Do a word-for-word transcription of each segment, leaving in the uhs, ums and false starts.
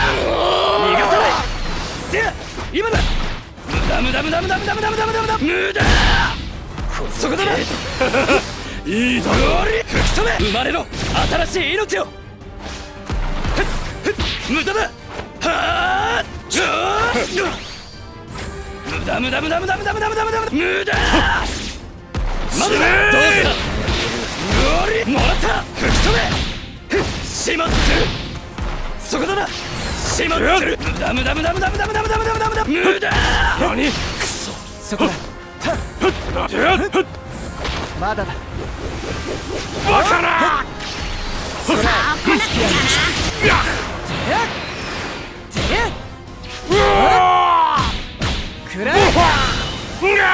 逃がさないで今だ無駄無駄無駄無駄無駄無駄無駄無駄無駄無駄そこだな。いいだろう。吹き飛べ生まれろ新しい命を。無駄だ。はあ無駄無駄無駄無駄無駄無駄無駄無駄無駄。まだどうしたもらった吹き飛べ始末するそこだな始末する無駄無駄無駄無駄無駄無駄無駄無駄無駄無駄無駄何クソそこだまだだバカなそこだうわくらえうわ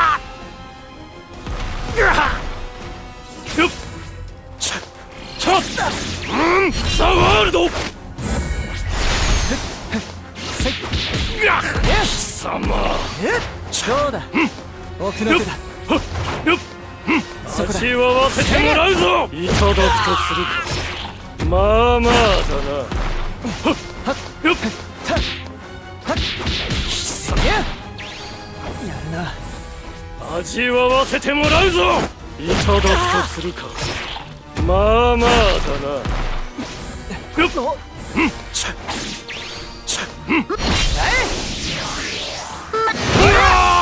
よっちょちょっうんザワールドせっ貴様どうだ奥の手だそこだ味わわせてもらうぞいただくとするかまあまあだなよっ貴様やるな味わわせてもらうぞいただくとするかまあまあだな。よっ、うんちゃちゃうん、うわ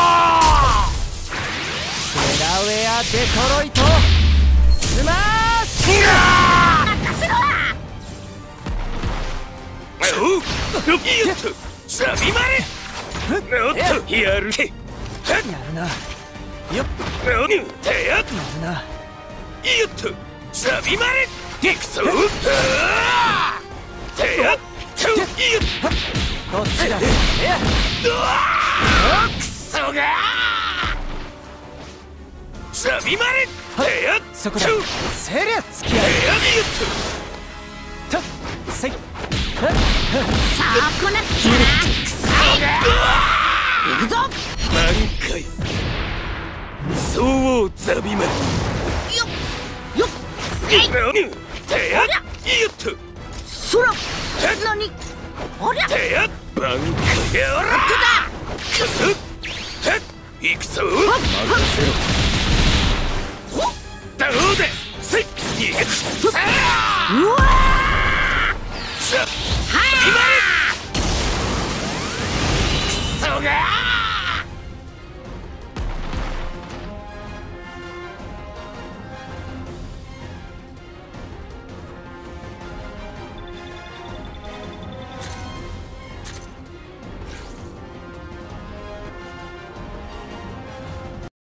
デラウェアデトロイトスマッシュ。 よっとサビまれ。おっとやるけ。 やるな。よっ何てやっやるな。 よっとサビまれ。いくぞ。てやっとよっどっちだ。 うわークソがーサビまれ。てやっそこだ。セリア付き合い。 てやっとせい。 さあこなくちゃな。行くぞ。 満開そうザビマル。 よっよっえい何てやっよっとそら何ありゃてやっ満開やらくすへっ行くぞ。どうだせい逃げつさあうわさ